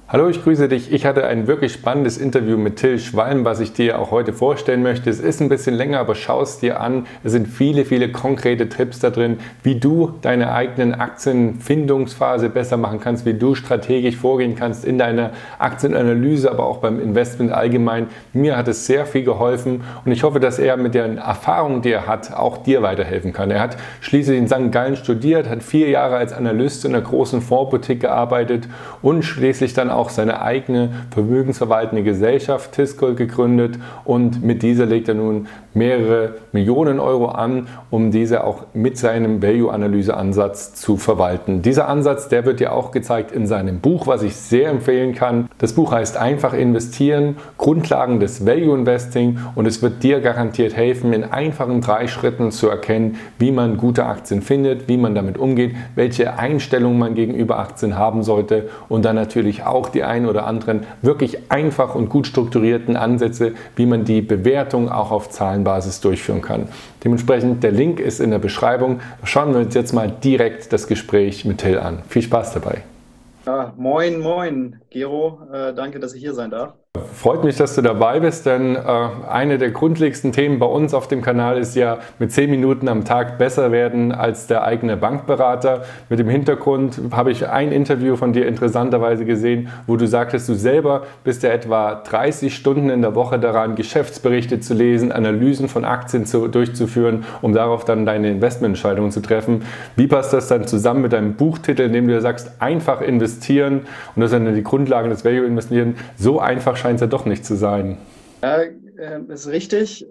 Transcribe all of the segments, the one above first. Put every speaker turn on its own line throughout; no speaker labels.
Hallo, ich grüße dich. Ich hatte ein wirklich spannendes Interview mit Till Schwalm, was ich dir auch heute vorstellen möchte. Es ist ein bisschen länger, aber schau es dir an. Es sind viele, viele konkrete Tipps da drin, wie du deine eigenen Aktienfindungsphase besser machen kannst, wie du strategisch vorgehen kannst in deiner Aktienanalyse, aber auch beim Investment allgemein. Mir hat es sehr viel geholfen und ich hoffe, dass er mit der Erfahrung, die er hat, auch dir weiterhelfen kann. Er hat schließlich in St. Gallen studiert, hat 4 Jahre als Analyst in einer großen Fondsboutique gearbeitet und schließlich dann auch seine eigene vermögensverwaltende Gesellschaft Tiscol gegründet und mit dieser legt er nun mehrere Millionen Euro an, um diese auch mit seinem Value-Analyse-Ansatz zu verwalten. Dieser Ansatz, der wird dir auch gezeigt in seinem Buch, was ich sehr empfehlen kann. Das Buch heißt Einfach investieren, Grundlagen des Value-Investing und es wird dir garantiert helfen, in einfachen 3 Schritten zu erkennen, wie man gute Aktien findet, wie man damit umgeht, welche Einstellungen man gegenüber Aktien haben sollte und dann natürlich auch die ein oder anderen wirklich einfach und gut strukturierten Ansätze, wie man die Bewertung auch auf Zahlenbasis durchführen kann. Dementsprechend, der Link ist in der Beschreibung. Schauen wir uns jetzt mal direkt das Gespräch mit Till an. Viel Spaß dabei.
Ja, moin, moin, Gero. Danke, dass ich hier sein darf.
Freut mich, dass du dabei bist, denn eine der grundlegendsten Themen bei uns auf dem Kanal ist ja, mit 10 Minuten am Tag besser werden als der eigene Bankberater. Mit dem Hintergrund habe ich ein Interview von dir interessanterweise gesehen, wo du sagtest, du selber bist ja etwa 30 Stunden in der Woche daran, Geschäftsberichte zu lesen, Analysen von Aktien durchzuführen, um darauf dann deine Investmententscheidungen zu treffen. Wie passt das dann zusammen mit deinem Buchtitel, in dem du ja sagst, einfach investieren und das sind dann die Grundlagen des Value-Investieren? So einfach scheint es ja doch nicht zu sein.
Ja, ist richtig.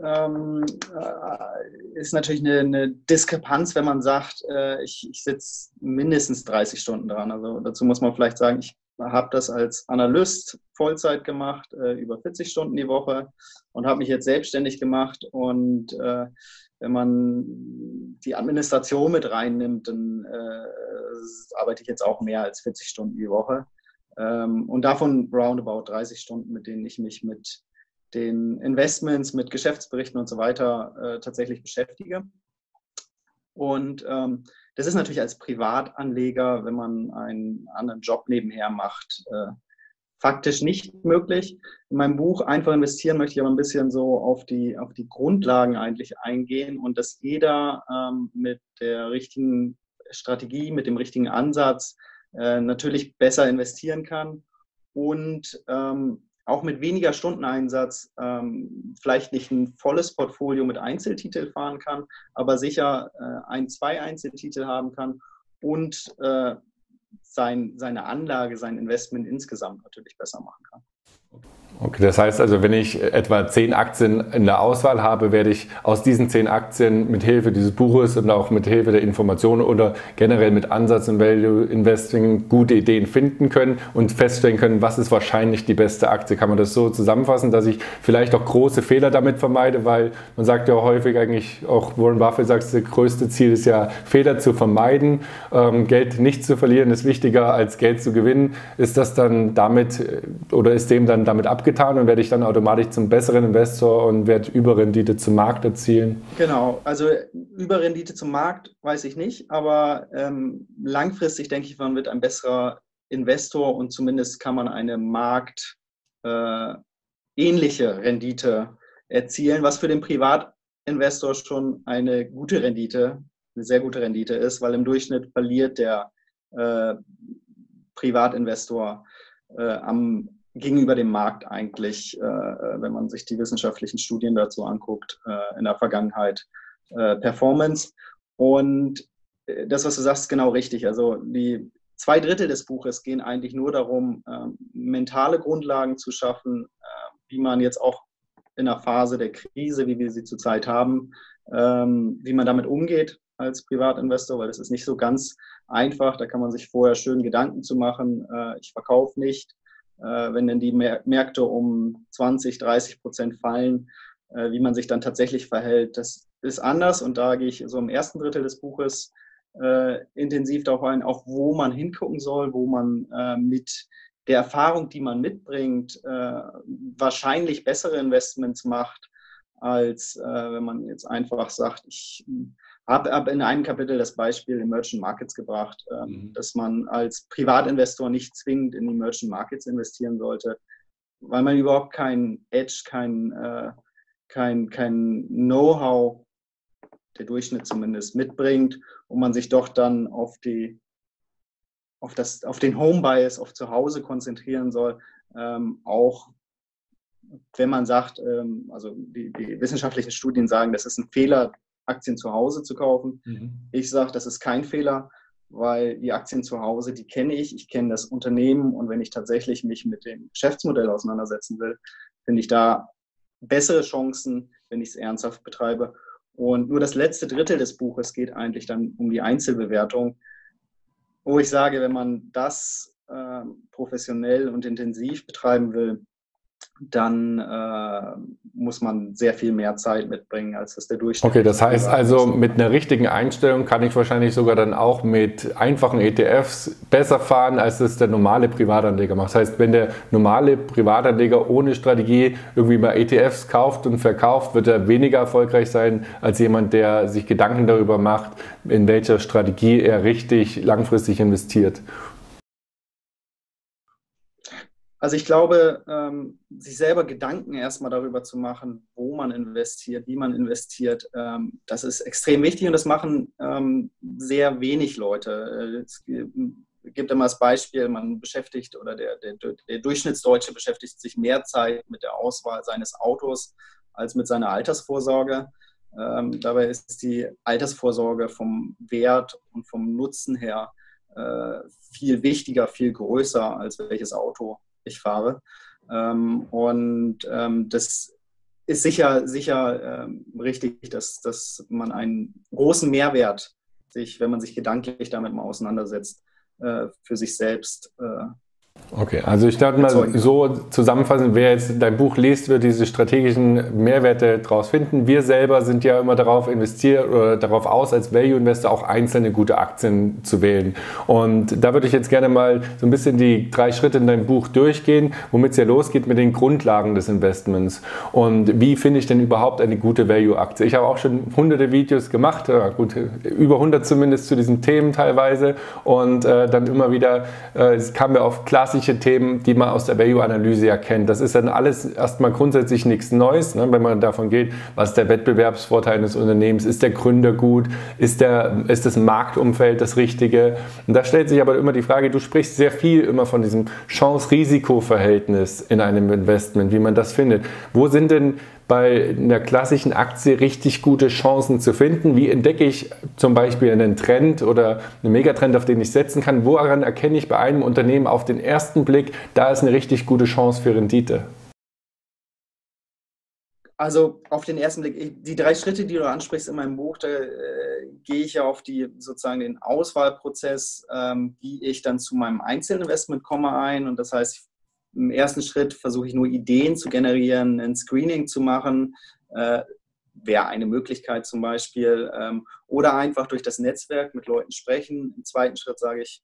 Ist natürlich eine Diskrepanz, wenn man sagt, ich sitze mindestens 30 Stunden dran. Also dazu muss man vielleicht sagen, ich habe das als Analyst Vollzeit gemacht, über 40 Stunden die Woche und habe mich jetzt selbstständig gemacht. Und wenn man die Administration mit reinnimmt, dann arbeite ich jetzt auch mehr als 40 Stunden die Woche. Und davon roundabout 30 Stunden, mit denen ich mich mit den Investments, mit Geschäftsberichten und so weiter tatsächlich beschäftige. Und das ist natürlich als Privatanleger, wenn man einen anderen Job nebenher macht, faktisch nicht möglich. In meinem Buch Einfach investieren möchte ich aber ein bisschen so auf die Grundlagen eigentlich eingehen und dass jeder mit der richtigen Strategie, mit dem richtigen Ansatz natürlich besser investieren kann und auch mit weniger Stundeneinsatz vielleicht nicht ein volles Portfolio mit Einzeltitel fahren kann, aber sicher 2 Einzeltitel haben kann und seine Anlage, sein Investment insgesamt natürlich besser machen kann.
Okay, das heißt also, wenn ich etwa 10 Aktien in der Auswahl habe, werde ich aus diesen 10 Aktien mit Hilfe dieses Buches und auch mit Hilfe der Informationen oder generell mit Ansatz im Value Investing gute Ideen finden können und feststellen können, was ist wahrscheinlich die beste Aktie. Kann man das so zusammenfassen, dass ich vielleicht auch große Fehler damit vermeide, weil man sagt ja häufig eigentlich, auch Warren Buffett sagt, das größte Ziel ist ja, Fehler zu vermeiden, Geld nicht zu verlieren ist wichtiger als Geld zu gewinnen. Ist das dann damit oder ist dem dann damit abgetan und werde ich dann automatisch zum besseren Investor und werde Überrendite zum Markt erzielen?
Genau, also Überrendite zum Markt weiß ich nicht, aber langfristig denke ich, man wird ein besserer Investor und zumindest kann man eine marktähnliche Rendite erzielen, was für den Privatinvestor schon eine gute Rendite, eine sehr gute Rendite ist, weil im Durchschnitt verliert der Privatinvestor gegenüber dem Markt eigentlich, wenn man sich die wissenschaftlichen Studien dazu anguckt, in der Vergangenheit Performance. Und das, was du sagst, ist genau richtig. Also die 2 Drittel des Buches gehen eigentlich nur darum, mentale Grundlagen zu schaffen, wie man jetzt auch in einer Phase der Krise, wie wir sie zurzeit haben, wie man damit umgeht als Privatinvestor, weil das ist nicht so ganz einfach. Da kann man sich vorher schön Gedanken zu machen. Ich verkaufe nicht. Wenn denn die Märkte um 20-30% fallen, wie man sich dann tatsächlich verhält, das ist anders. Und da gehe ich so im 1. Drittel des Buches intensiv darauf ein, auch wo man hingucken soll, wo man mit der Erfahrung, die man mitbringt, wahrscheinlich bessere Investments macht, als wenn man jetzt einfach sagt, ich Habe in einem Kapitel das Beispiel Emerging Markets gebracht, dass man als Privatinvestor nicht zwingend in Emerging Markets investieren sollte, weil man überhaupt kein Edge, kein Know-how, der Durchschnitt zumindest, mitbringt und man sich doch dann auf den Home-Bias, auf zu Hause konzentrieren soll, auch wenn man sagt, also die wissenschaftlichen Studien sagen, das ist ein Fehler, Aktien zu Hause zu kaufen. Ich sage, das ist kein Fehler, weil die Aktien zu Hause, die kenne ich kenne das Unternehmen und wenn ich tatsächlich mich mit dem Geschäftsmodell auseinandersetzen will, finde ich da bessere Chancen, wenn ich es ernsthaft betreibe. Und nur das letzte Drittel des Buches geht eigentlich dann um die Einzelbewertung, wo ich sage, wenn man das professionell und intensiv betreiben will, dann muss man sehr viel mehr Zeit mitbringen, als das der Durchschnitt.
Okay, das heißt also, mit einer richtigen Einstellung kann ich wahrscheinlich sogar dann auch mit einfachen ETFs besser fahren, als es der normale Privatanleger macht. Das heißt, wenn der normale Privatanleger ohne Strategie irgendwie mal ETFs kauft und verkauft, wird er weniger erfolgreich sein, als jemand, der sich Gedanken darüber macht, in welcher Strategie er richtig langfristig investiert.
Also ich glaube, sich selber Gedanken erstmal darüber zu machen, wo man investiert, wie man investiert, das ist extrem wichtig und das machen sehr wenig Leute. Es gibt immer das Beispiel, man beschäftigt oder der Durchschnittsdeutsche beschäftigt sich mehr Zeit mit der Auswahl seines Autos als mit seiner Altersvorsorge. Dabei ist die Altersvorsorge vom Wert und vom Nutzen her viel wichtiger, viel größer, als welches Auto ich fahre. Das ist sicher richtig, dass man einen großen Mehrwert wenn man sich gedanklich damit mal auseinandersetzt, für sich selbst
Okay, also ich dachte mal so zusammenfassend, wer jetzt dein Buch liest, wird diese strategischen Mehrwerte daraus finden. Wir selber sind ja immer darauf investiert oder darauf aus, als Value Investor auch einzelne gute Aktien zu wählen. Und da würde ich jetzt gerne mal so ein bisschen die 3 Schritte in deinem Buch durchgehen, womit es ja losgeht mit den Grundlagen des Investments. Und wie finde ich denn überhaupt eine gute Value-Aktie? Ich habe auch schon hunderte Videos gemacht, gut, über 100 zumindest zu diesen Themen teilweise. Und dann immer wieder kamen wir auf klassische Themen, die man aus der Value-Analyse ja kennt. Das ist dann alles erstmal grundsätzlich nichts Neues, ne? Wenn man davon geht, was ist der Wettbewerbsvorteil eines Unternehmens, ist der Gründer gut, ist das Marktumfeld das Richtige? Und da stellt sich aber immer die Frage, du sprichst sehr viel immer von diesem Chance-Risiko-Verhältnis in einem Investment, wie man das findet. Wo sind denn bei einer klassischen Aktie richtig gute Chancen zu finden? Wie entdecke ich zum Beispiel einen Trend oder einen Megatrend, auf den ich setzen kann? Woran erkenne ich bei einem Unternehmen auf den ersten Blick, da ist eine richtig gute Chance für Rendite?
Also auf den ersten Blick, die 3 Schritte, die du ansprichst in meinem Buch, da gehe ich ja auf sozusagen den Auswahlprozess, wie ich dann zu meinem Einzelinvestment komme ein. Und das heißt, im ersten Schritt versuche ich nur Ideen zu generieren, ein Screening zu machen, wäre eine Möglichkeit zum Beispiel. Oder einfach durch das Netzwerk mit Leuten sprechen. Im zweiten Schritt sage ich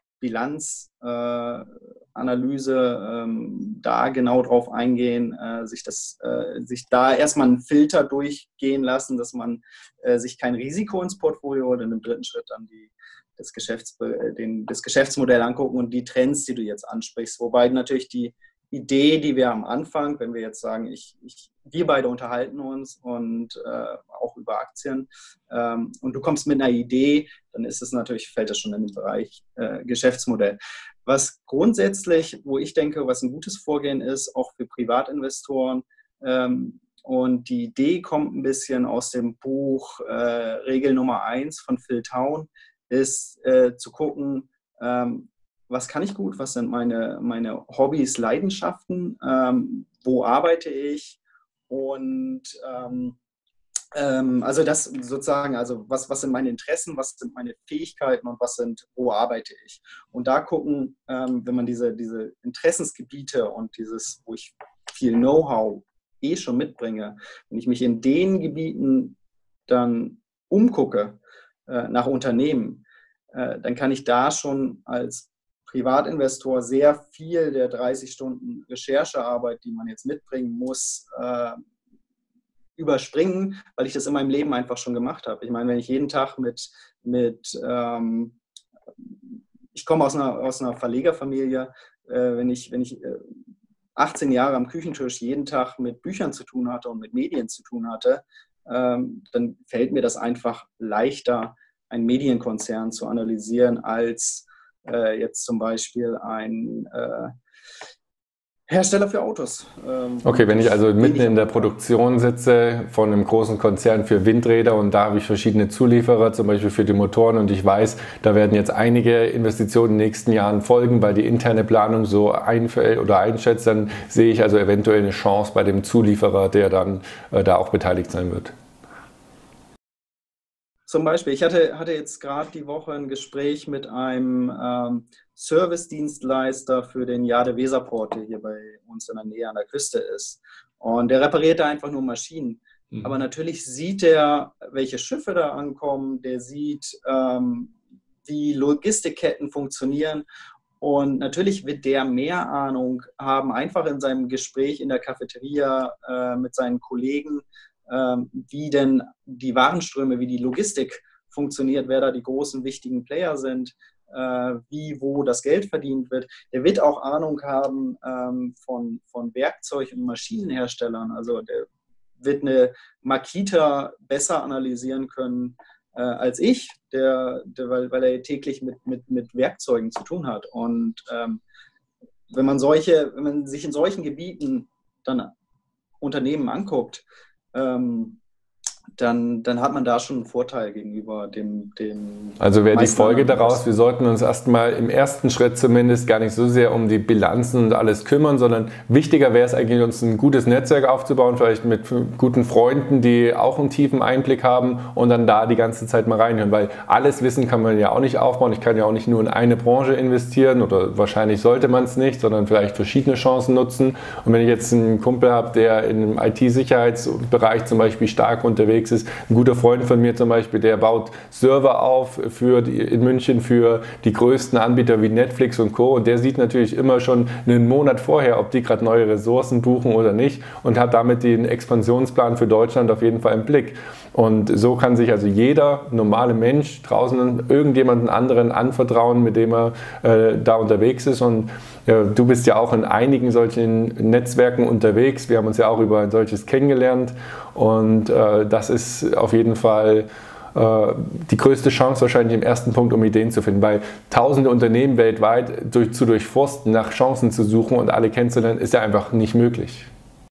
Bilanzanalyse, da genau drauf eingehen, sich da erstmal einen Filter durchgehen lassen, dass man sich kein Risiko ins Portfolio holt. Und im dritten Schritt dann das Geschäftsmodell angucken und die Trends, die du jetzt ansprichst. Wobei natürlich die Idee, die wir am Anfang, wenn wir jetzt sagen, wir beide unterhalten uns und auch über Aktien und du kommst mit einer Idee, dann fällt das schon in den Bereich Geschäftsmodell. Was grundsätzlich, wo ich denke, was ein gutes Vorgehen ist, auch für Privatinvestoren, und die Idee kommt ein bisschen aus dem Buch Regel Nummer 1 von Phil Town, ist zu gucken, was kann ich gut, was sind meine Hobbys, Leidenschaften, wo arbeite ich und also das sozusagen, also was sind meine Interessen, was sind meine Fähigkeiten und wo arbeite ich? Und da gucken, wenn man diese Interessensgebiete und wo ich viel Know-how schon mitbringe, wenn ich mich in den Gebieten dann umgucke nach Unternehmen, dann kann ich da schon als Privatinvestor sehr viel der 30 Stunden Recherchearbeit, die man jetzt mitbringen muss, überspringen, weil ich das in meinem Leben einfach schon gemacht habe. Ich meine, wenn ich jeden Tag ich komme aus einer Verlegerfamilie, wenn ich 18 Jahre am Küchentisch jeden Tag mit Büchern zu tun hatte und mit Medien zu tun hatte, dann fällt mir das einfach leichter, einen Medienkonzern zu analysieren, als jetzt zum Beispiel ein Hersteller für Autos.
Okay, wenn ich also mitten in der Produktion sitze von einem großen Konzern für Windräder und da habe ich verschiedene Zulieferer, zum Beispiel für die Motoren, und ich weiß, da werden jetzt einige Investitionen in den nächsten Jahren folgen, weil die interne Planung so einfällt oder einschätzt, dann sehe ich also eventuell eine Chance bei dem Zulieferer, der dann da auch beteiligt sein wird.
Zum Beispiel, ich hatte jetzt gerade die Woche ein Gespräch mit einem Service-Dienstleister für den Jade-Weserport, der hier bei uns in der Nähe an der Küste ist. Und der repariert da einfach nur Maschinen. Aber natürlich sieht er, welche Schiffe da ankommen, der sieht, wie Logistikketten funktionieren. Und natürlich wird der mehr Ahnung haben, einfach in seinem Gespräch in der Cafeteria mit seinen Kollegen, wie denn die Warenströme, wie die Logistik funktioniert, wer da die großen, wichtigen Player sind, wo das Geld verdient wird. Der wird auch Ahnung haben von Werkzeug- und Maschinenherstellern. Also der wird eine Makita besser analysieren können als ich, weil er täglich mit Werkzeugen zu tun hat. Und wenn man sich in solchen Gebieten dann Unternehmen anguckt, dann hat man da schon einen Vorteil gegenüber dem
Also wäre die
meisten
Folge
anderen
daraus, wir sollten uns erstmal im ersten Schritt zumindest gar nicht so sehr um die Bilanzen und alles kümmern, sondern wichtiger wäre es eigentlich, uns ein gutes Netzwerk aufzubauen, vielleicht mit guten Freunden, die auch einen tiefen Einblick haben und dann da die ganze Zeit mal reinhören, weil alles Wissen kann man ja auch nicht aufbauen. Ich kann ja auch nicht nur in eine Branche investieren oder wahrscheinlich sollte man es nicht, sondern vielleicht verschiedene Chancen nutzen. Und wenn ich jetzt einen Kumpel habe, der im IT-Sicherheitsbereich zum Beispiel stark unterwegs ist, ein guter Freund von mir zum Beispiel, der baut Server auf in München für die größten Anbieter wie Netflix und Co. Und der sieht natürlich immer schon einen Monat vorher, ob die gerade neue Ressourcen buchen oder nicht und hat damit den Expansionsplan für Deutschland auf jeden Fall im Blick. Und so kann sich also jeder normale Mensch draußen irgendjemanden anderen anvertrauen, mit dem er da unterwegs ist. Und du bist ja auch in einigen solchen Netzwerken unterwegs. Wir haben uns ja auch über ein solches kennengelernt. Und das ist auf jeden Fall die größte Chance wahrscheinlich im ersten Punkt, um Ideen zu finden, weil tausende Unternehmen weltweit zu durchforsten, nach Chancen zu suchen und alle kennenzulernen, ist ja einfach nicht möglich.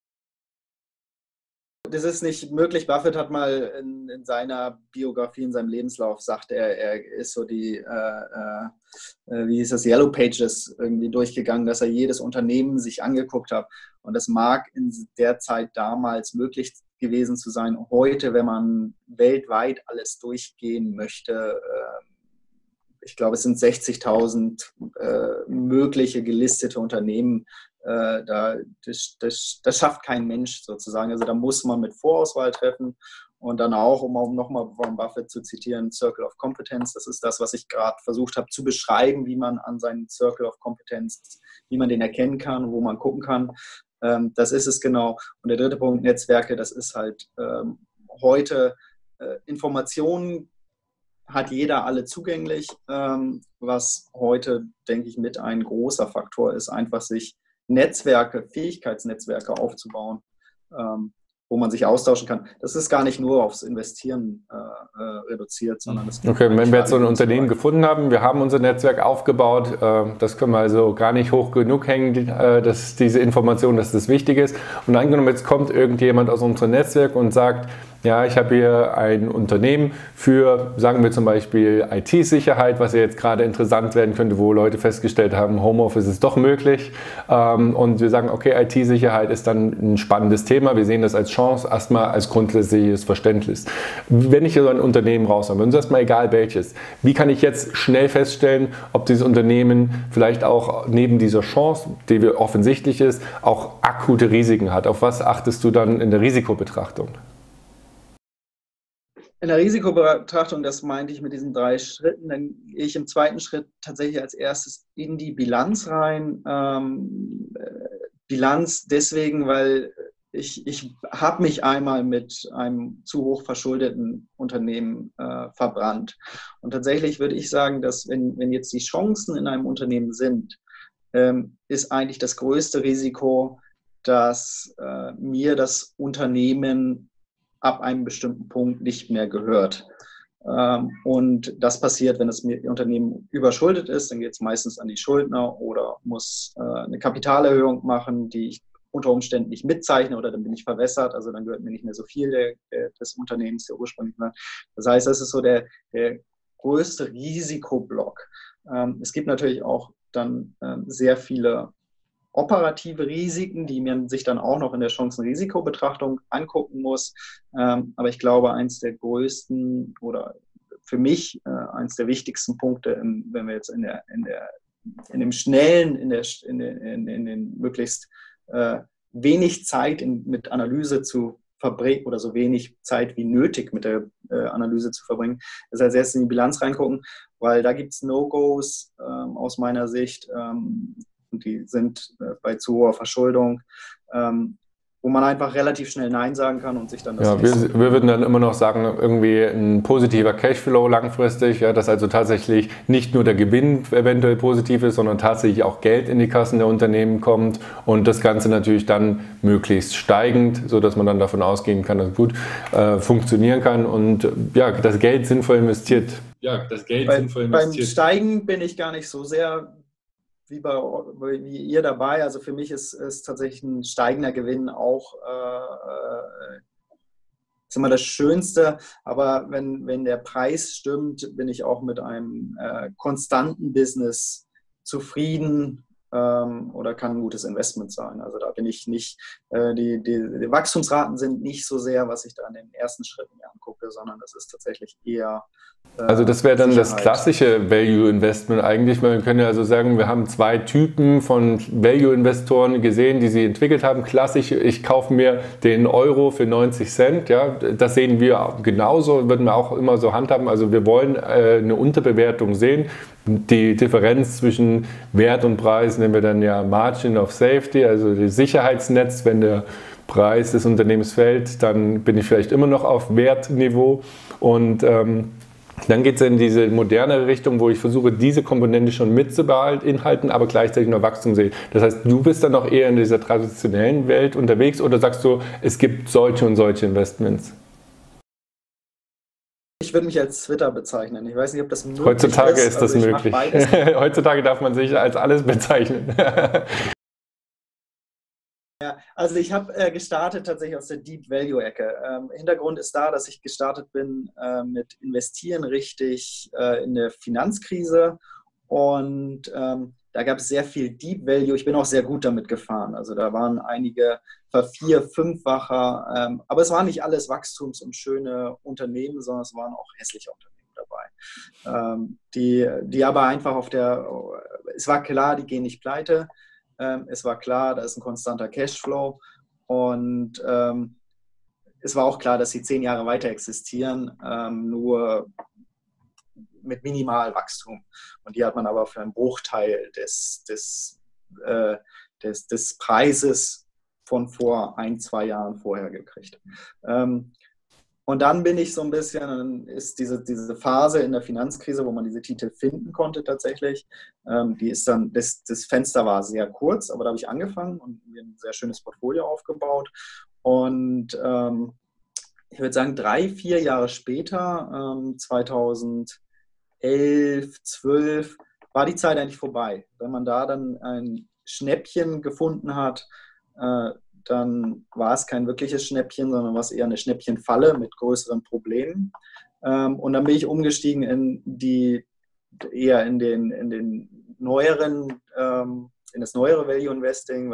Das ist nicht möglich. Buffett hat mal in seiner Biografie, in seinem Lebenslauf, sagt er ist so wie hieß das, Yellow Pages irgendwie durchgegangen, dass er jedes Unternehmen sich angeguckt hat. Und das mag in der Zeit damals möglich gewesen zu sein. Heute, wenn man weltweit alles durchgehen möchte, ich glaube, es sind 60.000 mögliche gelistete Unternehmen. Das schafft kein Mensch sozusagen. Also da muss man mit Vorauswahl treffen und dann auch, um nochmal Warren Buffett zu zitieren, Circle of Competence. Das ist das, was ich gerade versucht habe zu beschreiben, wie man an seinen Circle of Competence, wie man den erkennen kann, wo man gucken kann. Das ist es genau. Und der dritte Punkt, Netzwerke, das ist halt heute Informationen hat jeder alle zugänglich, was heute, denke ich, mit ein großer Faktor ist, einfach sich Netzwerke, Fähigkeitsnetzwerke aufzubauen, wo man sich austauschen kann. Das ist gar nicht nur aufs Investieren reduziert, sondern es
Okay, wenn wir jetzt so ein Unternehmen gefunden haben, wir haben unser Netzwerk aufgebaut, das können wir also gar nicht hoch genug hängen, diese Information, dass das wichtig ist. Und angenommen, jetzt kommt irgendjemand aus unserem Netzwerk und sagt, ja, ich habe hier ein Unternehmen für, sagen wir zum Beispiel IT-Sicherheit, was ja jetzt gerade interessant werden könnte, wo Leute festgestellt haben, Homeoffice ist doch möglich. Und wir sagen, okay, IT-Sicherheit ist dann ein spannendes Thema. Wir sehen das als Chance, erstmal als grundsätzliches Verständnis. Wenn ich so ein Unternehmen raus habe, uns erstmal egal welches, wie kann ich jetzt schnell feststellen, ob dieses Unternehmen vielleicht auch neben dieser Chance, die offensichtlich ist, auch akute Risiken hat? Auf was achtest du dann in der Risikobetrachtung?
In der Risikobetrachtung, das meinte ich mit diesen 3 Schritten, dann gehe ich im zweiten Schritt tatsächlich als erstes in die Bilanz rein. Bilanz deswegen, weil ich habe mich einmal mit einem zu hoch verschuldeten Unternehmen verbrannt. Und tatsächlich würde ich sagen, dass wenn jetzt die Chancen in einem Unternehmen sind, ist eigentlich das größte Risiko, dass mir das Unternehmen ab einem bestimmten Punkt nicht mehr gehört. Und das passiert, wenn das Unternehmen überschuldet ist, dann geht es meistens an die Schuldner oder muss eine Kapitalerhöhung machen, die ich unter Umständen nicht mitzeichne oder dann bin ich verwässert, also dann gehört mir nicht mehr so viel des Unternehmens, der ursprünglich war. Das heißt, das ist so der größte Risikoblock. Es gibt natürlich auch dann sehr viele operative Risiken, die man sich dann auch noch in der Chancen-Risiko-Betrachtung angucken muss. Aber ich glaube, eins der größten oder für mich eins der wichtigsten Punkte, wenn wir jetzt in dem schnellen, in den möglichst wenig Zeit mit Analyse zu verbringen oder so wenig Zeit wie nötig mit der Analyse zu verbringen, ist als erstes in die Bilanz reingucken, weil da gibt es No-Gos aus meiner Sicht, und die sind bei zu hoher Verschuldung, wo man einfach relativ schnell Nein sagen kann und sich dann das
wir würden dann immer noch sagen, irgendwie ein positiver Cashflow langfristig, ja, dass also tatsächlich nicht nur der Gewinn eventuell positiv ist, sondern tatsächlich auch Geld in die Kassen der Unternehmen kommt und das Ganze natürlich dann möglichst steigend, sodass man dann davon ausgehen kann, dass es gut funktionieren kann und ja, das Geld sinnvoll investiert.
Beim Steigen bin ich gar nicht so sehr wie ihr dabei. Also für mich ist tatsächlich ein steigender Gewinn auch ist immer das Schönste. Aber wenn der Preis stimmt, bin ich auch mit einem konstanten Business zufrieden oder kann ein gutes Investment sein. Also da bin ich nicht, die Wachstumsraten sind nicht so sehr, was ich da in den ersten Schritten mir angucke, sondern das ist tatsächlich eher
also das wäre dann
Sicherheit.
Das klassische Value Investment eigentlich, weil wir können ja also sagen, wir haben zwei Typen von Value Investoren gesehen, die sie entwickelt haben. Klassisch, ich kaufe mir den Euro für 90 Cent, ja, das sehen wir genauso, würden wir auch immer so handhaben. Also wir wollen eine Unterbewertung sehen. Die Differenz zwischen Wert und Preis nennen wir dann ja Margin of Safety, also das Sicherheitsnetz. Wenn der Preis des Unternehmens fällt, dann bin ich vielleicht immer noch auf Wertniveau und dann geht es in diese modernere Richtung, wo ich versuche, diese Komponente schon mitzubehalten, aber gleichzeitig noch Wachstum sehe. Das heißt, du bist dann auch eher in dieser traditionellen Welt unterwegs oder sagst du, es gibt solche und solche Investments?
Ich würde mich als Twitter bezeichnen. Ich weiß nicht, ob das möglich ist.
Heutzutage ist das möglich. Heutzutage darf man sich als alles bezeichnen.
Ja, also ich habe gestartet tatsächlich aus der Deep Value Ecke. Hintergrund ist da, dass ich gestartet bin mit Investieren richtig in der Finanzkrise und da gab es sehr viel Deep Value. Ich bin auch sehr gut damit gefahren. Also da waren einige fünffacher, aber es waren nicht alles Wachstums- und schöne Unternehmen, sondern es waren auch hässliche Unternehmen dabei, die aber einfach es war klar, die gehen nicht pleite. Es war klar, da ist ein konstanter Cashflow und es war auch klar, dass sie 10 Jahre weiter existieren, nur mit Minimalwachstum. Und die hat man aber für einen Bruchteil des Preises von vor 1-2 Jahren vorher gekriegt. Und dann bin ich so ein bisschen, dann ist diese Phase in der Finanzkrise, wo man diese Titel finden konnte tatsächlich, die ist dann, das Fenster war sehr kurz, aber da habe ich angefangen und mir ein sehr schönes Portfolio aufgebaut. Und ich würde sagen, 3-4 Jahre später, 2011, 12, war die Zeit eigentlich vorbei. Wenn man da dann ein Schnäppchen gefunden hat, dann war es kein wirkliches Schnäppchen, sondern war es eher eine Schnäppchenfalle mit größeren Problemen. Und dann bin ich umgestiegen in den neueren, in das neuere Value Investing,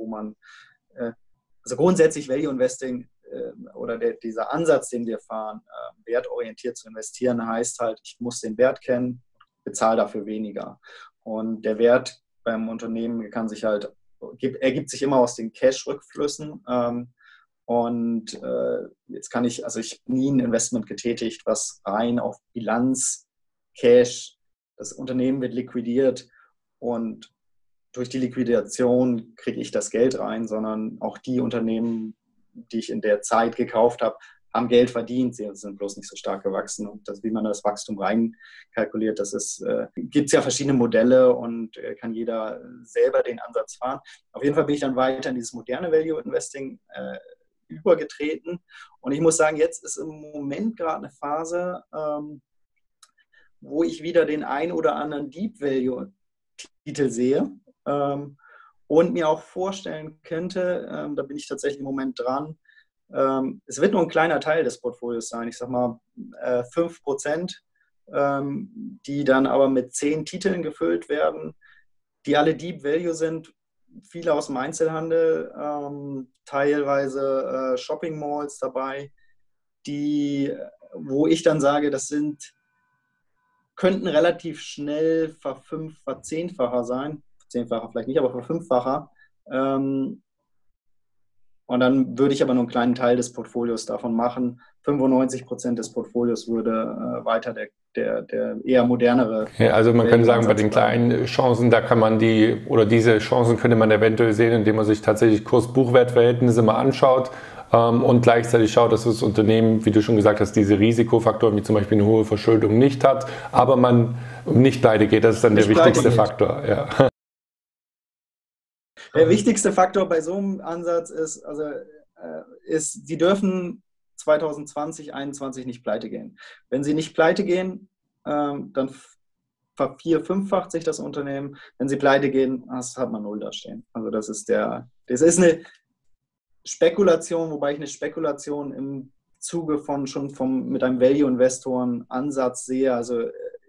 also grundsätzlich Value Investing oder dieser Ansatz, den wir fahren, wertorientiert zu investieren, heißt halt, ich muss den Wert kennen, bezahle dafür weniger. Und der Wert beim Unternehmen ergibt sich immer aus den Cash-Rückflüssen. Jetzt ich habe nie ein Investment getätigt, was rein auf Bilanz, Cash, das Unternehmen wird liquidiert und durch die Liquidation kriege ich das Geld rein, sondern auch die Unternehmen die ich in der Zeit gekauft habe, haben Geld verdient, sie sind bloß nicht so stark gewachsen. Und das, wie man das Wachstum reinkalkuliert, gibt es ja verschiedene Modelle und kann jeder selber den Ansatz fahren. Auf jeden Fall bin ich dann weiter in dieses moderne Value Investing übergetreten. Und ich muss sagen, jetzt ist im Moment gerade eine Phase, wo ich wieder den ein oder anderen Deep Value Titel sehe und mir auch vorstellen könnte, da bin ich tatsächlich im Moment dran, es wird nur ein kleiner Teil des Portfolios sein, ich sag mal 5%, die dann aber mit 10 Titeln gefüllt werden, die alle Deep Value sind, viele aus dem Einzelhandel, teilweise Shopping Malls dabei, wo ich dann sage, könnten relativ schnell verzehnfacher sein, verzehnfacher vielleicht nicht, aber verfünffacher. Und dann würde ich aber nur einen kleinen Teil des Portfolios davon machen. 95% des Portfolios würde weiter der eher modernere.
Ja, also man könnte sagen, bei den kleinen Chancen, da kann man diese Chancen könnte man eventuell sehen, indem man sich tatsächlich Kurs-Buchwert-Verhältnisse mal anschaut und gleichzeitig schaut, dass das Unternehmen, wie du schon gesagt hast, diese Risikofaktoren wie zum Beispiel eine hohe Verschuldung nicht hat, aber man nicht pleite geht. Das ist dann der wichtigste Faktor. Ja.
Der wichtigste Faktor bei so einem Ansatz ist, sie dürfen 2020, 2021 nicht pleite gehen. Wenn sie nicht pleite gehen, dann vervierfünffacht sich das Unternehmen. Wenn sie pleite gehen, hat man null da stehen. Also das ist eine Spekulation, wobei ich eine Spekulation im Zuge mit einem Value-Investoren-Ansatz sehe. Also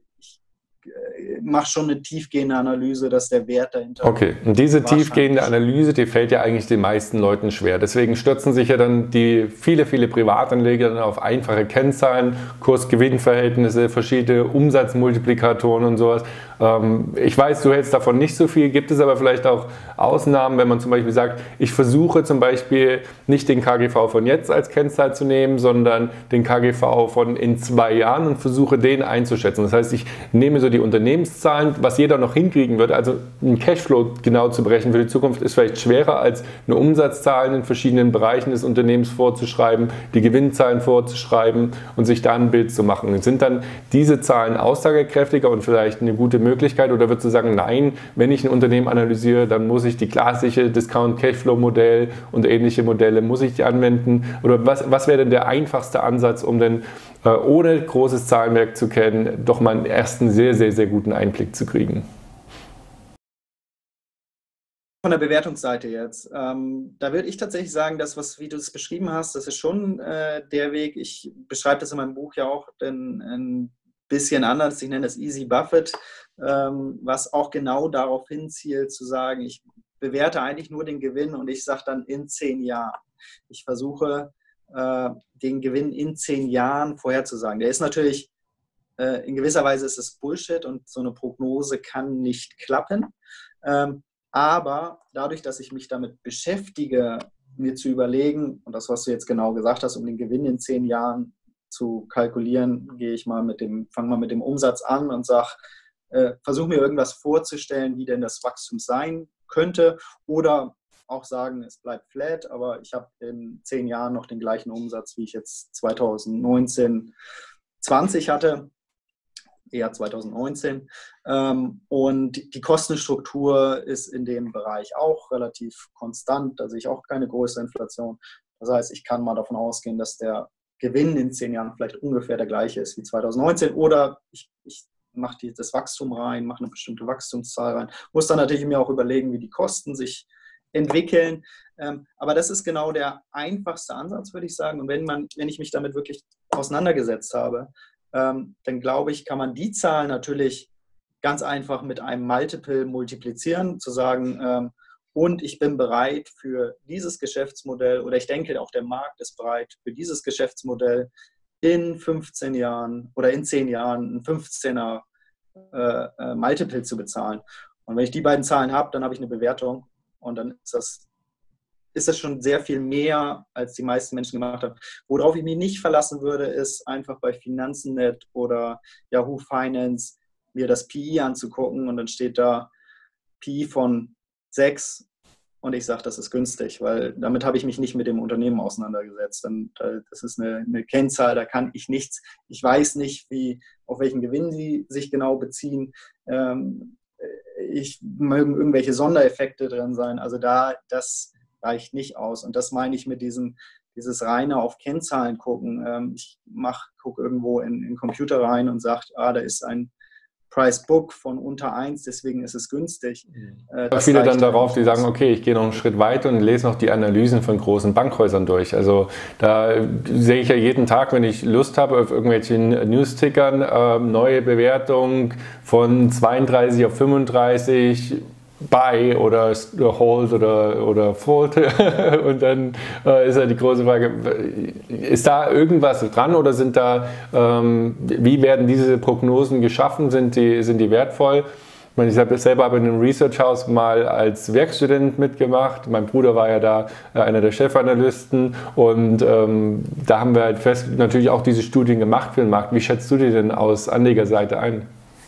mache schon eine tiefgehende Analyse, dass der Wert dahinter...
Okay, und diese tiefgehende Analyse, die fällt ja eigentlich den meisten Leuten schwer. Deswegen stürzen sich ja dann viele Privatanleger dann auf einfache Kennzahlen, Kurs-Gewinn-Verhältnisse, verschiedene Umsatzmultiplikatoren und sowas. Ich weiß, du hältst davon nicht so viel, gibt es aber vielleicht auch Ausnahmen, wenn man zum Beispiel sagt, ich versuche zum Beispiel nicht den KGV von jetzt als Kennzahl zu nehmen, sondern den KGV von in 2 Jahren und versuche den einzuschätzen. Das heißt, ich nehme so die Unternehmenszahlen, was jeder noch hinkriegen wird, also einen Cashflow genau zu berechnen für die Zukunft ist vielleicht schwerer als eine Umsatzzahlen in verschiedenen Bereichen des Unternehmens vorzuschreiben, die Gewinnzahlen vorzuschreiben und sich da ein Bild zu machen. Sind dann diese Zahlen aussagekräftiger und vielleicht eine gute Möglichkeit oder würdest du sagen, nein, wenn ich ein Unternehmen analysiere, dann muss ich die klassische Discount-Cashflow-Modell und ähnliche Modelle, muss ich die anwenden? Oder was wäre denn der einfachste Ansatz, um denn ohne großes Zahlenwerk zu kennen, doch mal einen ersten sehr, sehr, sehr guten Einblick zu kriegen?
Von der Bewertungsseite jetzt. Da würde ich tatsächlich sagen, wie du es beschrieben hast, das ist schon der Weg. Ich beschreibe das in meinem Buch ja auch ein bisschen anders. Ich nenne das Easy Buffett, was auch genau darauf hinzielt, zu sagen, ich bewerte eigentlich nur den Gewinn und ich sage dann in 10 Jahren. Ich versuche, den Gewinn in 10 Jahren vorherzusagen. Der ist natürlich, in gewisser Weise ist es Bullshit und so eine Prognose kann nicht klappen. Aber dadurch, dass ich mich damit beschäftige, mir zu überlegen, und das, was du jetzt genau gesagt hast, um den Gewinn in 10 Jahren zu kalkulieren, fange mal mit dem Umsatz an und versuche mir irgendwas vorzustellen, wie denn das Wachstum sein könnte, oder auch sagen, es bleibt flat, aber ich habe in 10 Jahren noch den gleichen Umsatz, wie ich jetzt 2019, 20 hatte, eher 2019. Und die Kostenstruktur ist in dem Bereich auch relativ konstant, da sehe ich auch keine große Inflation. Das heißt, ich kann mal davon ausgehen, dass der Gewinn in 10 Jahren vielleicht ungefähr der gleiche ist wie 2019, oder ich mache das Wachstum rein, mache eine bestimmte Wachstumszahl rein, muss dann natürlich mir auch überlegen, wie die Kosten sich entwickeln. Aber das ist genau der einfachste Ansatz, würde ich sagen. Und wenn ich mich damit wirklich auseinandergesetzt habe, dann glaube ich, kann man die Zahlen natürlich ganz einfach mit einem Multiple multiplizieren, zu sagen, und ich bin bereit für dieses Geschäftsmodell, oder ich denke auch, der Markt ist bereit für dieses Geschäftsmodell in 15 Jahren oder in 10 Jahren ein 15er Multiple zu bezahlen. Und wenn ich die beiden Zahlen habe, dann habe ich eine Bewertung, und dann ist das schon sehr viel mehr, als die meisten Menschen gemacht haben. Worauf ich mich nicht verlassen würde, ist einfach bei Finanzen.net oder Yahoo Finance mir das PI anzugucken, und dann steht da PI von 6 und ich sage, das ist günstig, weil damit habe ich mich nicht mit dem Unternehmen auseinandergesetzt. Das ist eine Kennzahl, da kann ich nichts. Ich weiß nicht, auf welchen Gewinn sie sich genau beziehen. Mögen irgendwelche Sondereffekte drin sein. Also das reicht nicht aus. Und das meine ich mit dieses reine auf Kennzahlen gucken. Ich gucke irgendwo in den Computer rein und sage, da ist ein Price Book von unter 1, deswegen ist es günstig.
Viele dann darauf, die sagen, okay, ich gehe noch einen Schritt weiter und lese noch die Analysen von großen Bankhäusern durch. Also da sehe ich ja jeden Tag, wenn ich Lust habe, auf irgendwelchen News-Tickern, neue Bewertung von 32 auf 35, Buy oder Hold oder Fold. Und dann ist ja die große Frage, ist da irgendwas dran oder sind da, wie werden diese Prognosen geschaffen, sind die wertvoll? Ich meine, ich habe selber in einem Research House mal als Werkstudent mitgemacht. Mein Bruder war ja da einer der Chefanalysten und da haben wir halt natürlich auch diese Studien gemacht für den Markt. Wie schätzt du die denn aus Anlegerseite ein?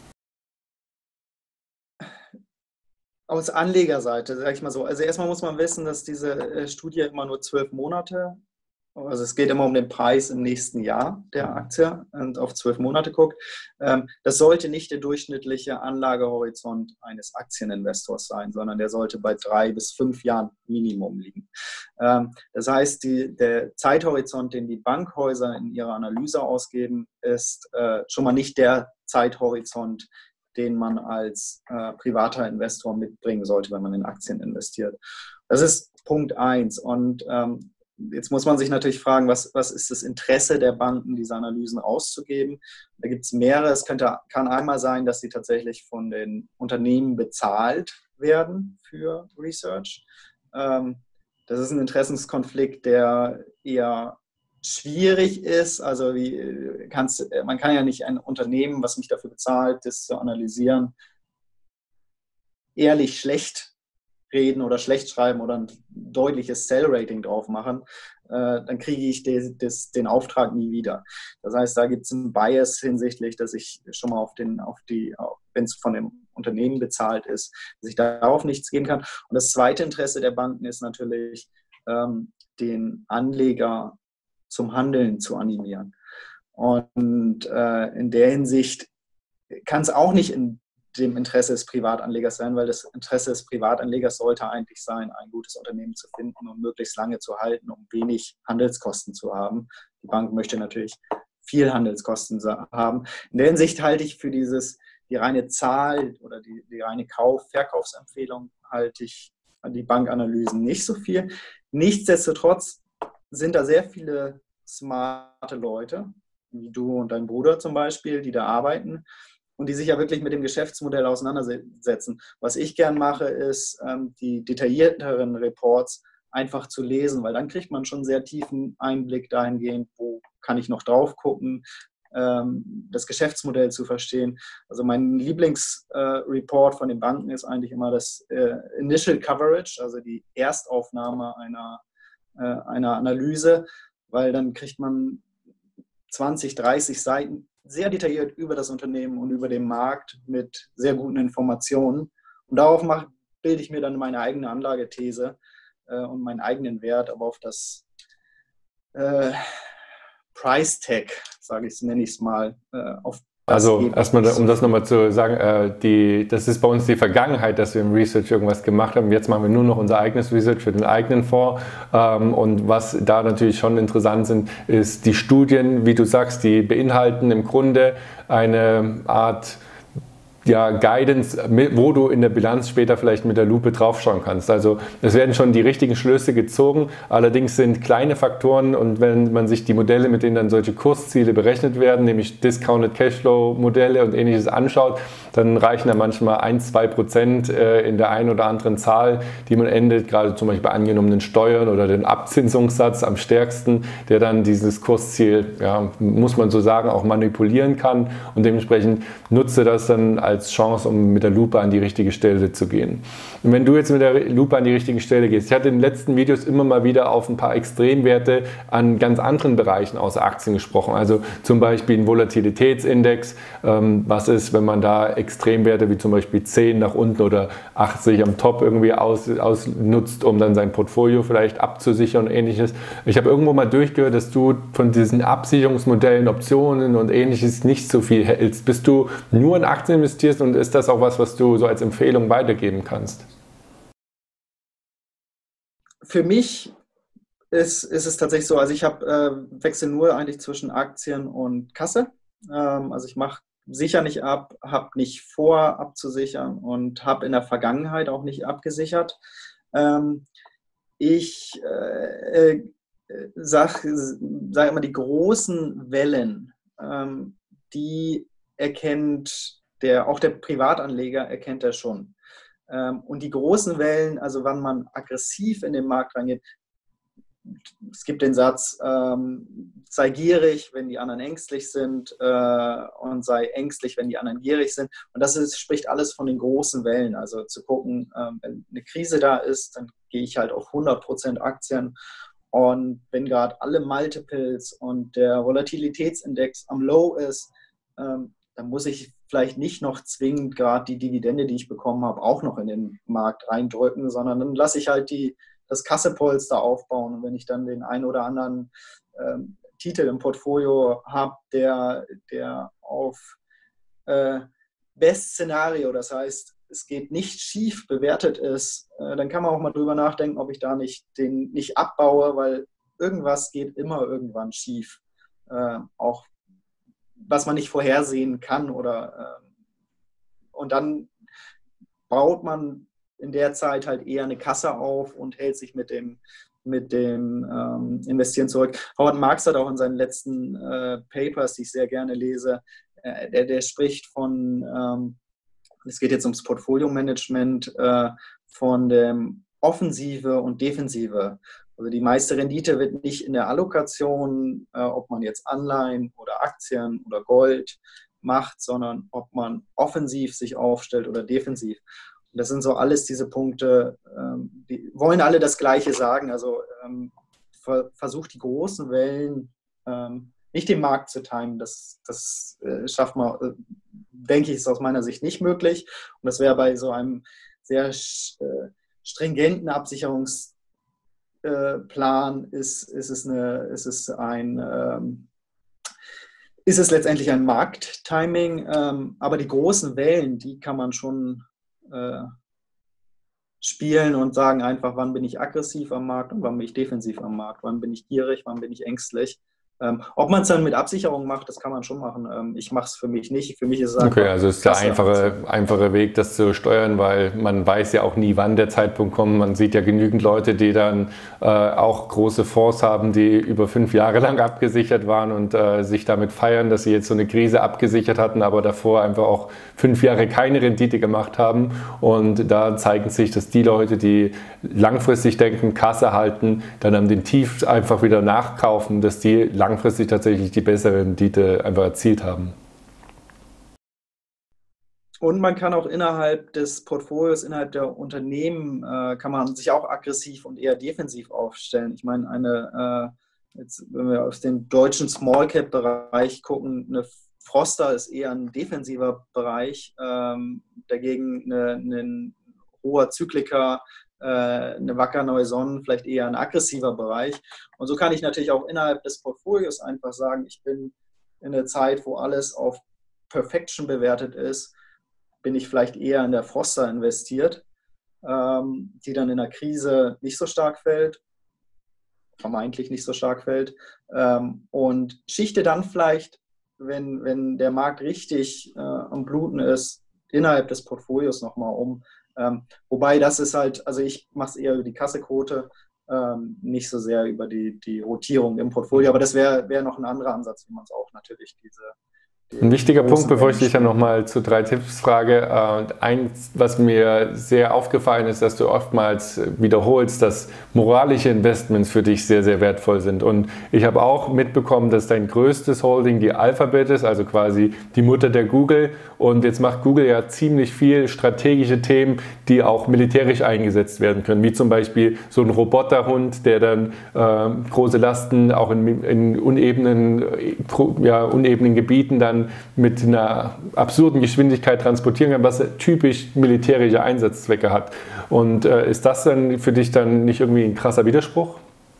Aus Anlegerseite, sage ich mal so. Also erstmal muss man wissen, dass diese Studie immer nur 12 Monate, also es geht immer um den Preis im nächsten Jahr der Aktie und auf 12 Monate guckt. Das sollte nicht der durchschnittliche Anlagehorizont eines Aktieninvestors sein, sondern der sollte bei 3 bis 5 Jahren Minimum liegen. Das heißt, der Zeithorizont, den die Bankhäuser in ihrer Analyse ausgeben, ist schon mal nicht der Zeithorizont, den man als privater Investor mitbringen sollte, wenn man in Aktien investiert. Das ist Punkt 1. Und jetzt muss man sich natürlich fragen, was ist das Interesse der Banken, diese Analysen auszugeben? Da gibt es mehrere. Es kann einmal sein, dass sie tatsächlich von den Unternehmen bezahlt werden für Research. Das ist ein Interessenskonflikt, der eher schwierig ist. Also man kann ja nicht ein Unternehmen, was mich dafür bezahlt, das zu analysieren, ehrlich schlecht reden oder schlecht schreiben oder ein deutliches Sell-Rating drauf machen, dann kriege ich den Auftrag nie wieder. Das heißt, da gibt es einen Bias hinsichtlich, dass ich schon mal wenn es von dem Unternehmen bezahlt ist, dass ich darauf nichts geben kann. Und das zweite Interesse der Banken ist natürlich, den Anleger zum Handeln zu animieren. Und in der Hinsicht kann es auch nicht in dem Interesse des Privatanlegers sein, weil das Interesse des Privatanlegers sollte eigentlich sein, ein gutes Unternehmen zu finden und möglichst lange zu halten, um wenig Handelskosten zu haben. Die Bank möchte natürlich viel Handelskosten haben. In der Hinsicht halte ich für die reine Zahl oder die reine Verkaufsempfehlung halte ich an die Bankanalysen nicht so viel. Nichtsdestotrotz sind da sehr viele smarte Leute, wie du und dein Bruder zum Beispiel, die da arbeiten und die sich ja wirklich mit dem Geschäftsmodell auseinandersetzen. Was ich gern mache, ist, die detaillierteren Reports einfach zu lesen, weil dann kriegt man schon einen sehr tiefen Einblick dahingehend, wo kann ich noch drauf gucken, das Geschäftsmodell zu verstehen. Also mein Lieblingsreport von den Banken ist eigentlich immer das Initial Coverage, also die Erstaufnahme einer Analyse, weil dann kriegt man 20, 30 Seiten sehr detailliert über das Unternehmen und über den Markt mit sehr guten Informationen. Und darauf bilde ich mir dann meine eigene Anlagethese und meinen eigenen Wert, aber auf das Price Tag, nenne ich es mal,
also erstmal, um das nochmal zu sagen, das ist bei uns die Vergangenheit, dass wir im Research irgendwas gemacht haben. Jetzt machen wir nur noch unser eigenes Research für den eigenen Fonds. Und was da natürlich schon interessant sind, ist die Studien, wie du sagst, die beinhalten im Grunde eine Art Guidance, wo du in der Bilanz später vielleicht mit der Lupe draufschauen kannst. Also es werden schon die richtigen Schlüsse gezogen, allerdings sind kleine Faktoren und wenn man sich die Modelle, mit denen dann solche Kursziele berechnet werden, nämlich Discounted Cashflow Modelle und ähnliches anschaut, dann reichen da manchmal 1-2% in der einen oder anderen Zahl, die man endet, gerade zum Beispiel bei angenommenen Steuern oder den Abzinsungssatz am stärksten, der dann dieses Kursziel, muss man so sagen, auch manipulieren kann und dementsprechend nutze das dann als als Chance, um mit der Lupe an die richtige Stelle zu gehen. Und wenn du jetzt mit der Lupe an die richtige Stelle gehst, ich hatte in den letzten Videos immer mal wieder auf ein paar Extremwerte an ganz anderen Bereichen außer Aktien gesprochen. Also zum Beispiel ein Volatilitätsindex. Was ist, wenn man da Extremwerte wie zum Beispiel 10 nach unten oder 80 am Top irgendwie ausnutzt, um dann sein Portfolio vielleicht abzusichern und ähnliches. Ich habe irgendwo mal durchgehört, dass du von diesen Absicherungsmodellen, Optionen und ähnliches nicht so viel hältst. Bist du nur in Aktien investierst und ist das auch was du so als Empfehlung weitergeben kannst?
Für mich ist es tatsächlich so, also ich wechsle nur eigentlich zwischen Aktien und Kasse. Also ich mache sicher nicht ab, habe nicht vor abzusichern und habe in der Vergangenheit auch nicht abgesichert. Ich sag immer, die großen Wellen, die erkennt auch der Privatanleger erkennt er schon. Und die großen Wellen, also wann man aggressiv in den Markt reingeht, es gibt den Satz, sei gierig, wenn die anderen ängstlich sind und sei ängstlich, wenn die anderen gierig sind. Und spricht alles von den großen Wellen. Also zu gucken, wenn eine Krise da ist, dann gehe ich halt auf 100% Aktien. Und wenn gerade alle Multiples und der Volatilitätsindex am Low ist, dann muss ich vielleicht nicht noch zwingend gerade die Dividende, die ich bekommen habe, auch noch in den Markt reindrücken, sondern dann lasse ich halt das Kassepolster aufbauen. Und wenn ich dann den einen oder anderen Titel im Portfolio habe, der auf Best-Szenario, das heißt, es geht nicht schief, bewertet ist, dann kann man auch mal drüber nachdenken, ob ich da nicht abbaue, weil irgendwas geht immer irgendwann schief. Auch was man nicht vorhersehen kann und dann baut man in der Zeit halt eher eine Kasse auf und hält sich mit dem Investieren zurück. Howard Marks hat auch in seinen letzten Papers, die ich sehr gerne lese, der spricht von, es geht jetzt ums Portfolio-Management, von dem Offensive und Defensive. Also die meiste Rendite wird nicht in der Allokation, ob man jetzt Anleihen oder Aktien oder Gold macht, sondern ob man offensiv sich aufstellt oder defensiv. Und das sind so alles diese Punkte, die wollen alle das Gleiche sagen. Also versucht die großen Wellen nicht den Markt zu timen. Das schafft man, denke ich, ist aus meiner Sicht nicht möglich. Und das wäre bei so einem sehr stringenten Absicherungsplan ist es letztendlich ein Markttiming, aber die großen Wellen, die kann man schon spielen und sagen einfach, wann bin ich aggressiv am Markt und wann bin ich defensiv am Markt, wann bin ich gierig, wann bin ich ängstlich. Ob man es dann mit Absicherung macht, das kann man schon machen. Ich mache es für mich nicht. Für mich ist es einfach,
okay, also ist der einfache Weg, das zu steuern, weil man weiß ja auch nie, wann der Zeitpunkt kommt. Man sieht ja genügend Leute, die dann auch große Fonds haben, die über 5 Jahre lang abgesichert waren und sich damit feiern, dass sie jetzt so eine Krise abgesichert hatten, aber davor einfach auch 5 Jahre keine Rendite gemacht haben. Und da zeigt sich, dass die Leute, die langfristig denken, Kasse halten, dann an den Tief einfach wieder nachkaufen, dass die langfristig tatsächlich die bessere Rendite einfach erzielt haben.
Und man kann auch innerhalb des Portfolios, innerhalb der Unternehmen, kann man sich auch aggressiv und eher defensiv aufstellen. Ich meine, jetzt, wenn wir auf den deutschen Small Cap Bereich gucken, eine Froster ist eher ein defensiver Bereich, dagegen ein hoher Zyklika, eine Wacker Neusonnen vielleicht eher ein aggressiver Bereich. Und so kann ich natürlich auch innerhalb des Portfolios einfach sagen, ich bin in der Zeit, wo alles auf Perfection bewertet ist, bin ich vielleicht eher in der Froster investiert, die dann in der Krise nicht so stark fällt, vermeintlich nicht so stark fällt, und schichte dann vielleicht, wenn der Markt richtig am Bluten ist, innerhalb des Portfolios nochmal um. Wobei das ist halt, also ich mache es eher über die Kassequote, nicht so sehr über die Rotierung im Portfolio, aber das wäre noch ein anderer Ansatz, wie man es auch natürlich
Ein wichtiger Punkt, bevor ich dich dann
Menschen.
nochmal zu 3 Tipps frage. Eins, was mir sehr aufgefallen ist, dass du oftmals wiederholst, dass moralische Investments für dich sehr, sehr wertvoll sind. Und ich habe auch mitbekommen, dass dein größtes Holding die Alphabet ist, also quasi die Mutter der Google. Und jetzt macht Google ja ziemlich viel strategische Themen, die auch militärisch eingesetzt werden können, wie zum Beispiel so ein Roboterhund, der dann große Lasten auch in unebenen Gebieten dann mit einer absurden Geschwindigkeit transportieren kann, was typisch militärische Einsatzzwecke hat. Und ist das dann für dich dann nicht irgendwie ein krasser Widerspruch?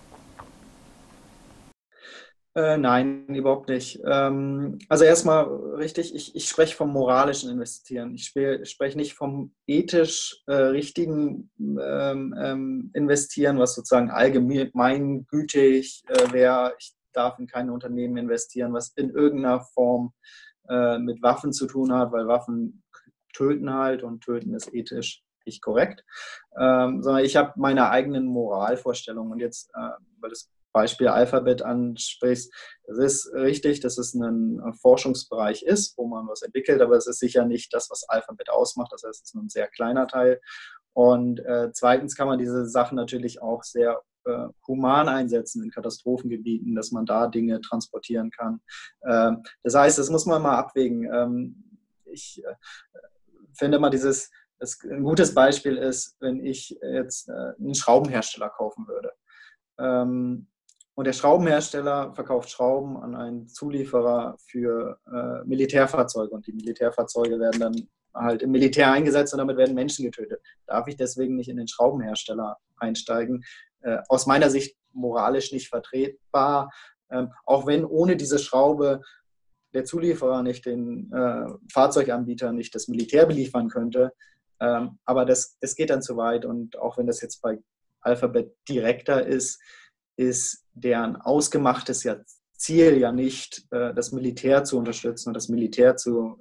Nein, überhaupt nicht. Also erstmal richtig, ich spreche vom moralischen Investieren. Ich spreche nicht vom ethisch richtigen Investieren, was sozusagen allgemeingültig wäre. Ich darf in kein Unternehmen investieren, was in irgendeiner Form mit Waffen zu tun hat, weil Waffen töten halt und töten ist ethisch nicht korrekt. Sondern ich habe meine eigenen Moralvorstellungen und jetzt, weil das Beispiel Alphabet ansprichst, es ist richtig, dass es ein Forschungsbereich ist, wo man was entwickelt, aber es ist sicher nicht das, was Alphabet ausmacht. Das heißt, es ist ein sehr kleiner Teil. Und zweitens kann man diese Sachen natürlich auch sehr human einsetzen in Katastrophengebieten, dass man da Dinge transportieren kann. Das heißt, das muss man mal abwägen. Ich finde mal ein gutes Beispiel ist, wenn ich jetzt einen Schraubenhersteller kaufen würde. Und der Schraubenhersteller verkauft Schrauben an einen Zulieferer für Militärfahrzeuge. Und die Militärfahrzeuge werden dann halt im Militär eingesetzt und damit werden Menschen getötet. Darf ich deswegen nicht in den Schraubenhersteller einsteigen? Aus meiner Sicht moralisch nicht vertretbar. Auch wenn ohne diese Schraube der Zulieferer nicht den Fahrzeuganbieter nicht das Militär beliefern könnte. Aber das geht dann zu weit. Und auch wenn das jetzt bei Alphabet direkter ist deren ausgemachtes Ziel ja nicht, das Militär zu unterstützen und das Militär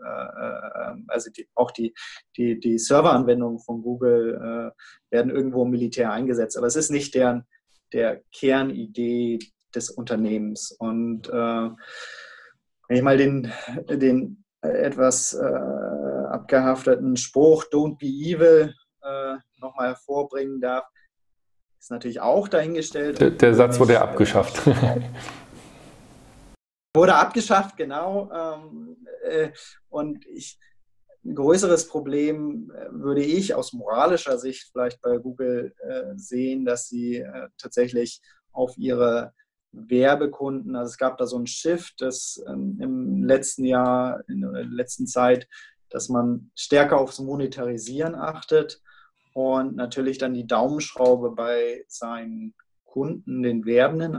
also auch die Serveranwendungen von Google werden irgendwo im Militär eingesetzt. Aber es ist nicht der Kernidee des Unternehmens. Und wenn ich mal den etwas abgehafteten Spruch Don't be evil nochmal hervorbringen darf, ist natürlich auch dahingestellt.
Der Satz wurde ja abgeschafft.
Wurde abgeschafft, genau. Und ein größeres Problem würde ich aus moralischer Sicht vielleicht bei Google sehen, dass sie tatsächlich auf ihre Werbekunden, also es gab da so ein Shift, das im letzten Jahr, in der letzten Zeit, dass man stärker aufs Monetarisieren achtet und natürlich dann die Daumenschraube bei seinen Kunden, den Werbenden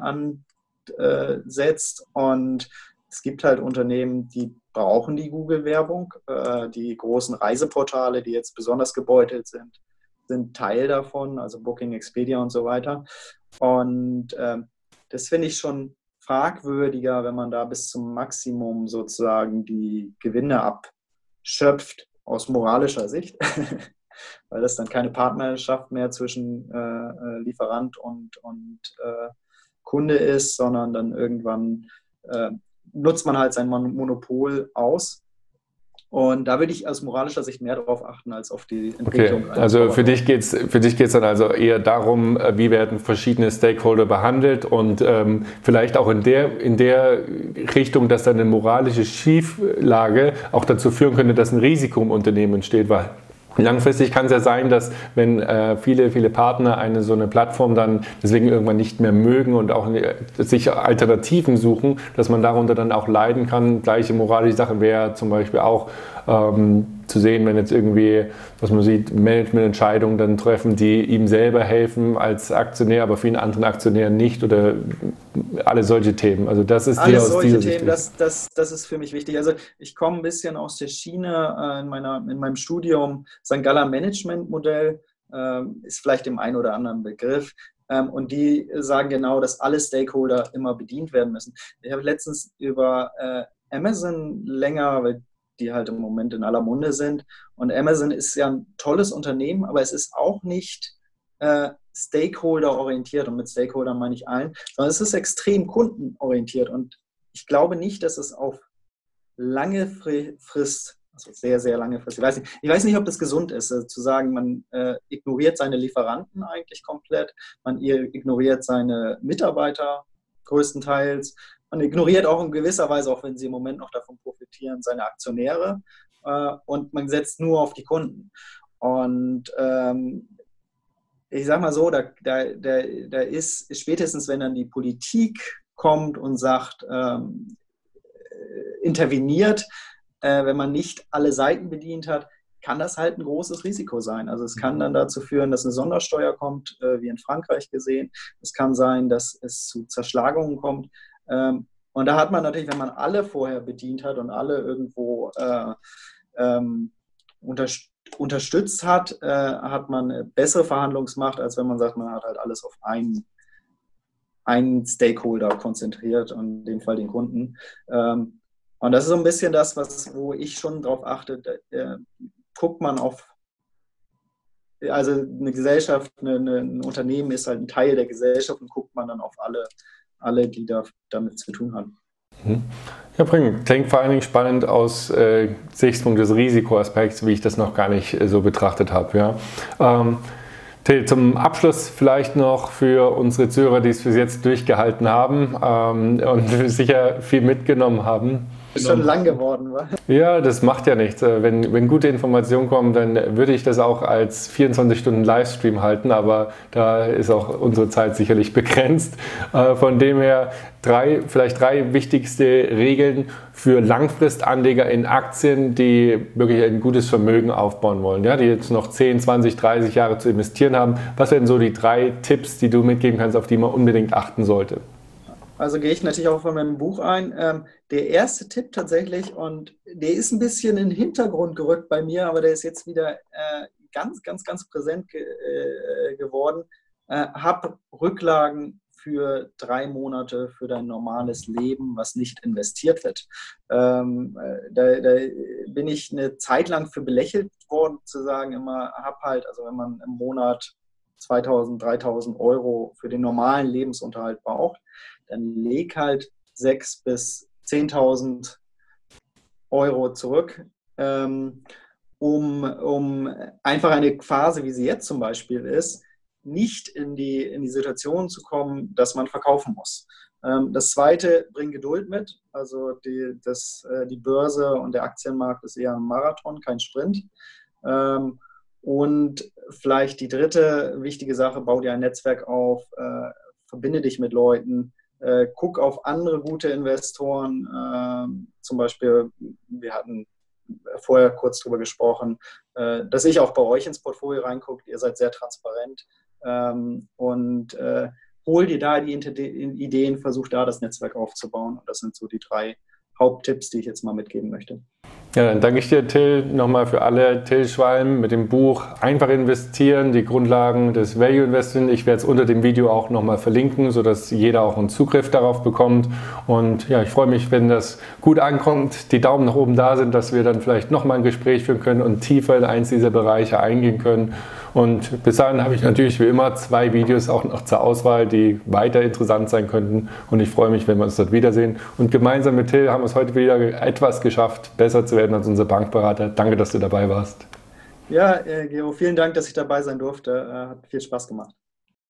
ansetzt. Und es gibt halt Unternehmen, die brauchen die Google-Werbung. Die großen Reiseportale, die jetzt besonders gebeutelt sind Teil davon, also Booking, Expedia und so weiter. Und das finde ich schon fragwürdiger, wenn man da bis zum Maximum sozusagen die Gewinne abschöpft, aus moralischer Sicht. Weil das dann keine Partnerschaft mehr zwischen Lieferant und Kunde ist, sondern dann irgendwann nutzt man halt sein Monopol aus. Und da würde ich aus moralischer Sicht mehr darauf achten, als auf die Entwicklung.
Okay, also für dich geht's dann also eher darum, wie werden verschiedene Stakeholder behandelt und vielleicht auch in der Richtung, dass dann eine moralische Schieflage auch dazu führen könnte, dass ein Risiko im Unternehmen entsteht, weil langfristig kann es ja sein, dass wenn viele Partner so eine Plattform dann deswegen irgendwann nicht mehr mögen und auch sich Alternativen suchen, dass man darunter dann auch leiden kann. Gleiche moralische Sache wäre zum Beispiel auch zu sehen, wenn jetzt irgendwie, was man sieht, Managemententscheidungen dann treffen, die ihm selber helfen als Aktionär, aber vielen anderen Aktionären nicht oder alle solche Themen. Also das ist
alles solche Themen, das ist für mich wichtig. Also ich komme ein bisschen aus der Schiene in meinem Studium. St. Galler Management-Modell ist vielleicht dem einen oder anderen Begriff. Und die sagen genau, dass alle Stakeholder immer bedient werden müssen. Ich habe letztens über Amazon länger, weil die halt im Moment in aller Munde sind. Und Amazon ist ja ein tolles Unternehmen, aber es ist auch nicht Stakeholder-orientiert. Und mit Stakeholder meine ich allen, sondern es ist extrem kundenorientiert. Und ich glaube nicht, dass es auf lange Frist, also sehr, sehr lange Frist, ich weiß nicht, ob das gesund ist, zu sagen, man ignoriert seine Lieferanten eigentlich komplett, man ignoriert seine Mitarbeiter größtenteils, man ignoriert auch in gewisser Weise, auch wenn sie im Moment noch davon profitieren, seine Aktionäre, und man setzt nur auf die Kunden. Und ich sag mal so, da ist spätestens, wenn dann die Politik kommt und sagt, interveniert, wenn man nicht alle Seiten bedient hat, kann das halt ein großes Risiko sein. Also es kann dann dazu führen, dass eine Sondersteuer kommt, wie in Frankreich gesehen. Es kann sein, dass es zu Zerschlagungen kommt. Und da hat man natürlich, wenn man alle vorher bedient hat und alle irgendwo unterstützt hat, hat man eine bessere Verhandlungsmacht, als wenn man sagt, man hat halt alles auf einen Stakeholder konzentriert und in dem Fall den Kunden. Und das ist so ein bisschen das, wo ich schon drauf achte, guckt man auf, also eine Gesellschaft, ein Unternehmen ist halt ein Teil der Gesellschaft und guckt man dann auf alle, die damit zu tun haben.
Ja, klingt vor allen Dingen spannend aus Sichtpunkt des Risikoaspekts, wie ich das noch gar nicht so betrachtet habe. Ja. Till, zum Abschluss vielleicht noch für unsere Zuhörer, die es bis jetzt durchgehalten haben und sicher viel mitgenommen haben.
Ist schon lang geworden, wa?
Ja, das macht ja nichts. Wenn gute Informationen kommen, dann würde ich das auch als 24-Stunden-Livestream halten, aber da ist auch unsere Zeit sicherlich begrenzt. Von dem her vielleicht drei wichtigste Regeln für Langfristanleger in Aktien, die wirklich ein gutes Vermögen aufbauen wollen, ja, die jetzt noch 10, 20, 30 Jahre zu investieren haben. Was wären so die 3 Tipps, die du mitgeben kannst, auf die man unbedingt achten sollte?
Also gehe ich natürlich auch von meinem Buch ein. Der erste Tipp tatsächlich, und der ist ein bisschen in den Hintergrund gerückt bei mir, aber der ist jetzt wieder ganz, ganz, ganz präsent geworden. Hab Rücklagen für 3 Monate für dein normales Leben, was nicht investiert wird. Da bin ich eine Zeit lang für belächelt worden, zu sagen immer, also wenn man im Monat 2.000, 3.000 Euro für den normalen Lebensunterhalt braucht, dann leg halt 6.000 bis 10.000 Euro zurück, um einfach eine Phase, wie sie jetzt zum Beispiel ist, nicht in die Situation zu kommen, dass man verkaufen muss. Das Zweite, bring Geduld mit. Also die Börse und der Aktienmarkt ist eher ein Marathon, kein Sprint. Und vielleicht die dritte wichtige Sache, bau dir ein Netzwerk auf, verbinde dich mit Leuten, guck auf andere gute Investoren. Zum Beispiel, wir hatten vorher kurz darüber gesprochen, dass ich auch bei euch ins Portfolio reingucke. Ihr seid sehr transparent und hol dir da die Ideen, versuch da das Netzwerk aufzubauen. Und das sind so die 3 Haupttipps, die ich jetzt mal mitgeben möchte.
Ja, dann danke ich dir, Till, nochmal für alle. Till Schwalm mit dem Buch Einfach investieren, die Grundlagen des Value Investing. Ich werde es unter dem Video auch nochmal verlinken, sodass jeder auch einen Zugriff darauf bekommt. Und ja, ich freue mich, wenn das gut ankommt, die Daumen nach oben da sind, dass wir dann vielleicht nochmal ein Gespräch führen können und tiefer in eins dieser Bereiche eingehen können. Und bis dahin habe ich natürlich wie immer 2 Videos auch noch zur Auswahl, die weiter interessant sein könnten. Und ich freue mich, wenn wir uns dort wiedersehen. Und gemeinsam mit Till haben wir es heute wieder etwas geschafft, besser zu werden als unser Bankberater. Danke, dass du dabei warst.
Ja, Gero, vielen Dank, dass ich dabei sein durfte. Hat viel Spaß gemacht.